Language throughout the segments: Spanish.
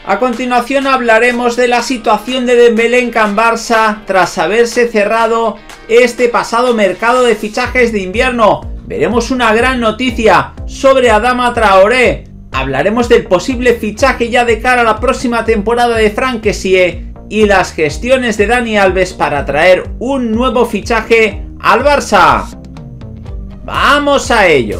A continuación hablaremos de la situación de Dembélé en Can Barça tras haberse cerrado este pasado mercado de fichajes de invierno. Veremos una gran noticia sobre Adama Traoré. Hablaremos del posible fichaje ya de cara a la próxima temporada de Franck Kessié y las gestiones de Dani Alves para traer un nuevo fichaje al Barça. ¡Vamos a ello!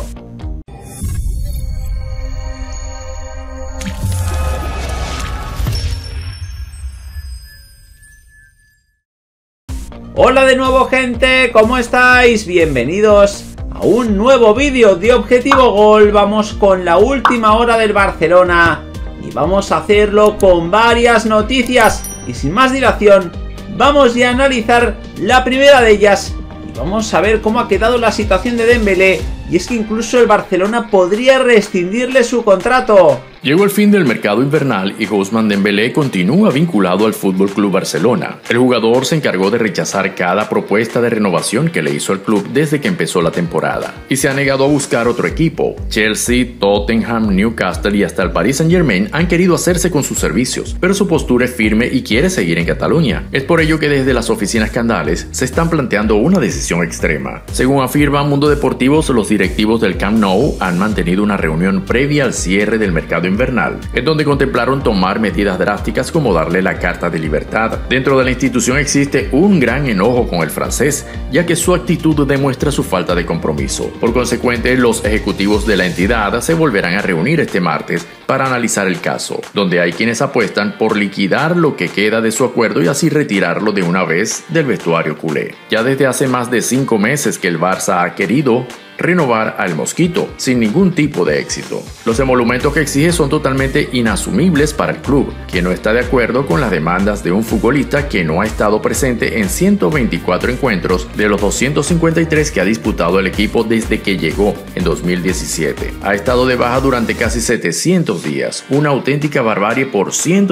Hola de nuevo, gente, ¿cómo estáis? Bienvenidos a un nuevo vídeo de Objetivo Gol. Vamos con la última hora del Barcelona y vamos a hacerlo con varias noticias. Y sin más dilación, vamos ya a analizar la primera de ellas y vamos a ver cómo ha quedado la situación de Dembélé. Y es que incluso el Barcelona podría rescindirle su contrato. Llegó el fin del mercado invernal y Ousmane Dembélé continúa vinculado al FC Barcelona. El jugador se encargó de rechazar cada propuesta de renovación que le hizo al club desde que empezó la temporada y se ha negado a buscar otro equipo. Chelsea, Tottenham, Newcastle y hasta el Paris Saint-Germain han querido hacerse con sus servicios, pero su postura es firme y quiere seguir en Cataluña. Es por ello que desde las oficinas Candales se están planteando una decisión extrema. Según afirma Mundo Deportivo, los directivos del Camp Nou han mantenido una reunión previa al cierre del mercado invernal, en donde contemplaron tomar medidas drásticas como darle la carta de libertad. Dentro de la institución existe un gran enojo con el francés, ya que su actitud demuestra su falta de compromiso. Por consecuente, los ejecutivos de la entidad se volverán a reunir este martes para analizar el caso, donde hay quienes apuestan por liquidar lo que queda de su acuerdo y así retirarlo de una vez del vestuario culé. Ya desde hace más de 5 meses que el Barça ha querido renovar al Mosquito, sin ningún tipo de éxito. Los emolumentos que exige son totalmente inasumibles para el club, que no está de acuerdo con las demandas de un futbolista que no ha estado presente en 124 encuentros de los 253 que ha disputado el equipo desde que llegó en 2017. Ha estado de baja durante casi 700 días, una auténtica barbarie por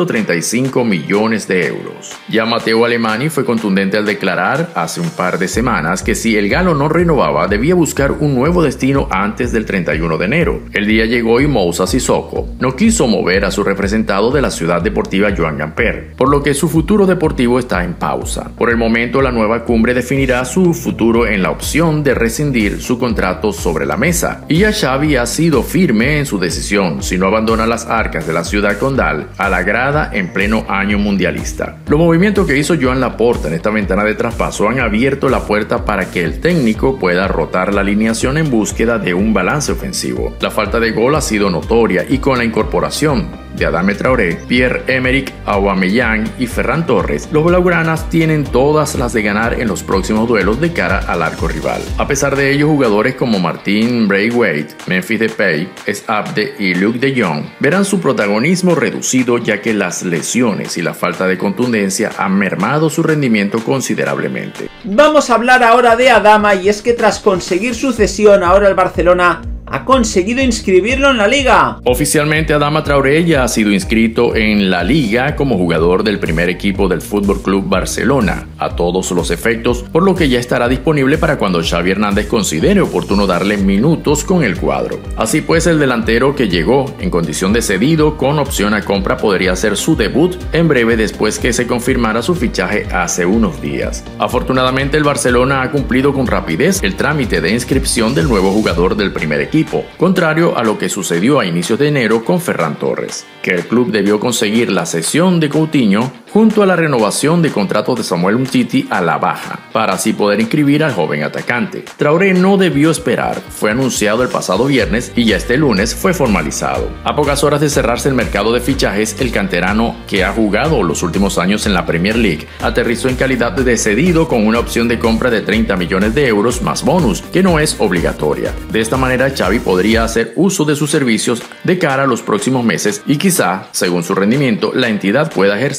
135 millones de euros. Ya Matteo Alemany fue contundente al declarar hace un par de semanas que si el galo no renovaba debía buscar un nuevo destino antes del 31 de enero. El día llegó y Moussa Sissoko no quiso mover a su representado de la ciudad deportiva Joan Gamper, por lo que su futuro deportivo está en pausa. Por el momento, la nueva cumbre definirá su futuro en la opción de rescindir su contrato sobre la mesa. Y ya Xavi ha sido firme en su decisión, si no abandona las arcas de la ciudad condal a la grada en pleno año mundialista. Los movimientos que hizo Joan Laporta en esta ventana de traspaso han abierto la puerta para que el técnico pueda rotar la alineación en búsqueda de un balance ofensivo. La falta de gol ha sido notoria y con la incorporación de Adama Traoré, Pierre-Emerick Aubameyang y Ferran Torres, los blaugranas tienen todas las de ganar en los próximos duelos de cara al arco rival. A pesar de ello, jugadores como Martin Braithwaite, Memphis Depay, Abde y Luuk de Jong verán su protagonismo reducido, ya que las lesiones y la falta de contundencia han mermado su rendimiento considerablemente. Vamos a hablar ahora de Adama, y es que tras conseguir su cesión, ahora el Barcelona ha conseguido inscribirlo en la liga. Oficialmente, Adama Traoré ya ha sido inscrito en la liga como jugador del primer equipo del FC Barcelona a todos los efectos, por lo que ya estará disponible para cuando Xavi Hernández considere oportuno darle minutos con el cuadro. Así pues, el delantero, que llegó en condición de cedido con opción a compra, podría hacer su debut en breve después que se confirmara su fichaje hace unos días. Afortunadamente, el Barcelona ha cumplido con rapidez el trámite de inscripción del nuevo jugador del primer equipo, contrario a lo que sucedió a inicios de enero con Ferran Torres, que el club debió conseguir la cesión de Coutinho junto a la renovación de contrato de Samuel Umtiti a la baja, para así poder inscribir al joven atacante. Traoré no debió esperar, fue anunciado el pasado viernes y ya este lunes fue formalizado. A pocas horas de cerrarse el mercado de fichajes, el canterano, que ha jugado los últimos años en la Premier League, aterrizó en calidad de cedido con una opción de compra de 30 millones de euros más bonus, que no es obligatoria. De esta manera, Xavi podría hacer uso de sus servicios de cara a los próximos meses y quizá, según su rendimiento, la entidad pueda ejercer la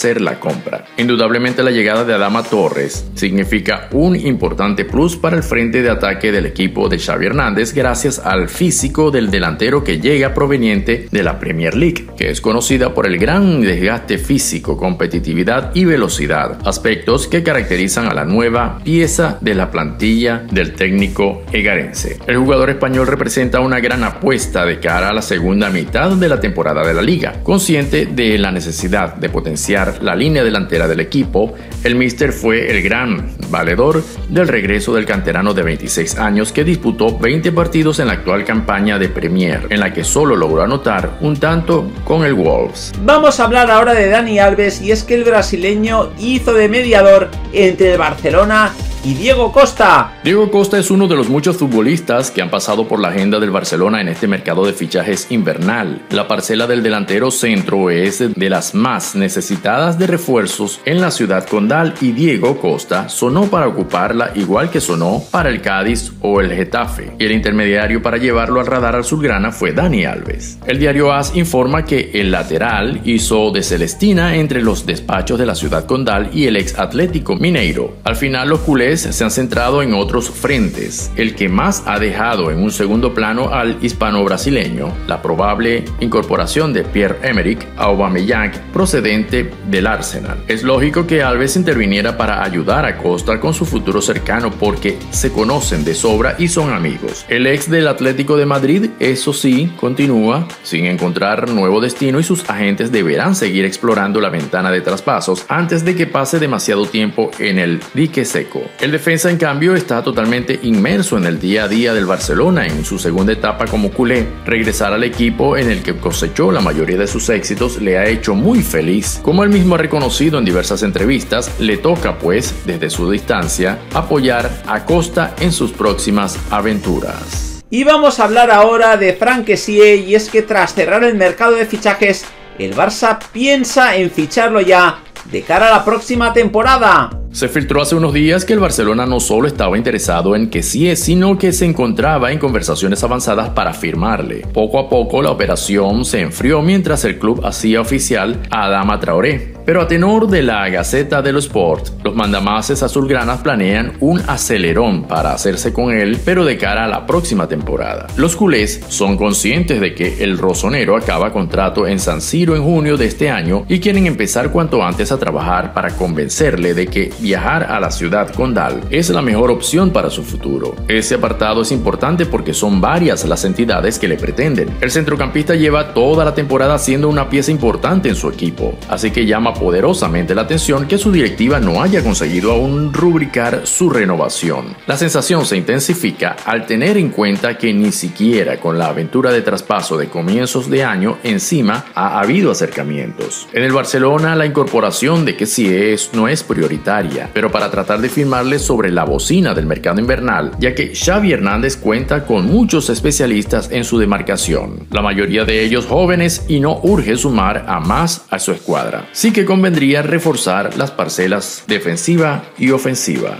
compra. Indudablemente la llegada de Adama Torres significa un importante plus para el frente de ataque del equipo de Xavi Hernández gracias al físico del delantero que llega proveniente de la Premier League, que es conocida por el gran desgaste físico, competitividad y velocidad, aspectos que caracterizan a la nueva pieza de la plantilla del técnico egarense. El jugador español representa una gran apuesta de cara a la segunda mitad de la temporada de la liga. Consciente de la necesidad de potenciar la línea delantera del equipo, el míster fue el gran valedor del regreso del canterano de 26 años que disputó 20 partidos en la actual campaña de Premier, en la que solo logró anotar un tanto con el Wolves. Vamos a hablar ahora de Dani Alves, y es que el brasileño hizo de mediador entre el Barcelona y Diego Costa. Diego Costa es uno de los muchos futbolistas que han pasado por la agenda del Barcelona en este mercado de fichajes invernal. La parcela del delantero centro es de las más necesitadas de refuerzos en la ciudad condal, y Diego Costa sonó para ocuparla igual que sonó para el Cádiz o el Getafe, y el intermediario para llevarlo al radar azulgrana fue Dani Alves. El diario AS informa que el lateral hizo de Celestina entre los despachos de la ciudad condal y el ex Atlético Mineiro. Al final los culés se han centrado en otros frentes, el que más ha dejado en un segundo plano al hispano-brasileño, la probable incorporación de Pierre-Emerick Aubameyang procedente del Arsenal. Es lógico que Alves interviniera para ayudar a Costa con su futuro cercano porque se conocen de sobra y son amigos. El ex del Atlético de Madrid, eso sí, continúa sin encontrar nuevo destino y sus agentes deberán seguir explorando la ventana de traspasos antes de que pase demasiado tiempo en el dique seco. El defensa, en cambio, está totalmente inmerso en el día a día del Barcelona en su segunda etapa como culé. Regresar al equipo en el que cosechó la mayoría de sus éxitos le ha hecho muy feliz. Como él mismo ha reconocido en diversas entrevistas, le toca, pues, desde su distancia, apoyar a Costa en sus próximas aventuras. Y vamos a hablar ahora de Franck Kessié, y es que tras cerrar el mercado de fichajes, el Barça piensa en ficharlo ya de cara a la próxima temporada. Se filtró hace unos días que el Barcelona no solo estaba interesado en Kessié, sino que se encontraba en conversaciones avanzadas para firmarle. Poco a poco la operación se enfrió mientras el club hacía oficial a Adama Traoré. Pero a tenor de la Gaceta dello Sport, los mandamases azulgranas planean un acelerón para hacerse con él, pero de cara a la próxima temporada. Los culés son conscientes de que el rosonero acaba contrato en San Siro en junio de este año y quieren empezar cuanto antes a trabajar para convencerle de que viajar a la ciudad condal es la mejor opción para su futuro. Ese apartado es importante porque son varias las entidades que le pretenden. El centrocampista lleva toda la temporada siendo una pieza importante en su equipo, así que llama poderosamente la atención que su directiva no haya conseguido aún rubricar su renovación. La sensación se intensifica al tener en cuenta que ni siquiera con la aventura de traspaso de comienzos de año encima ha habido acercamientos. En el Barcelona la incorporación de Kessié no es prioritaria, pero para tratar de firmarle sobre la bocina del mercado invernal, ya que Xavi Hernández cuenta con muchos especialistas en su demarcación, la mayoría de ellos jóvenes, y no urge sumar a más a su escuadra. Sí que convendría reforzar las parcelas defensiva y ofensiva.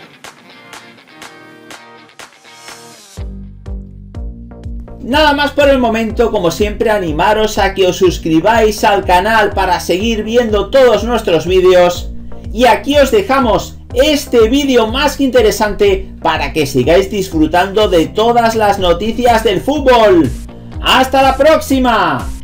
Nada más por el momento. Como siempre, animaros a que os suscribáis al canal para seguir viendo todos nuestros vídeos. Y aquí os dejamos este vídeo más que interesante para que sigáis disfrutando de todas las noticias del fútbol. ¡Hasta la próxima!